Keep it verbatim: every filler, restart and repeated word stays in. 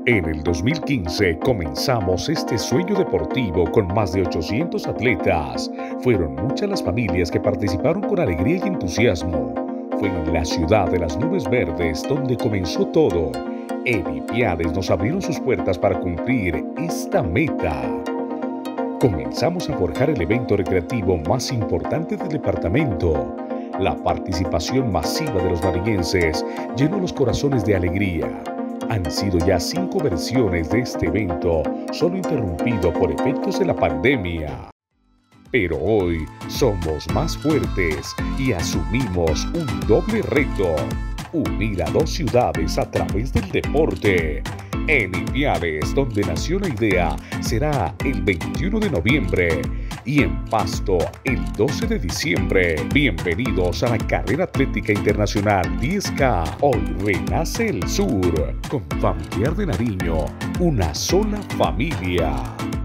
En el dos mil quince comenzamos este sueño deportivo con más de ochocientos atletas. Fueron muchas las familias que participaron con alegría y entusiasmo. Fue en la ciudad de las nubes verdes donde comenzó todo. Edipiades nos abrieron sus puertas para cumplir esta meta. Comenzamos a forjar el evento recreativo más importante del departamento. La participación masiva de los nariñenses llenó los corazones de alegría. Han sido ya cinco versiones de este evento, solo interrumpido por efectos de la pandemia. Pero hoy somos más fuertes y asumimos un doble reto: unir a dos ciudades a través del deporte. En Ipiales, donde nació la idea, será el veintiuno de noviembre y en Pasto el doce de diciembre. Bienvenidos a la Carrera Atlética Internacional diez K. Hoy renace el sur, con Familiar de Nariño, una sola familia.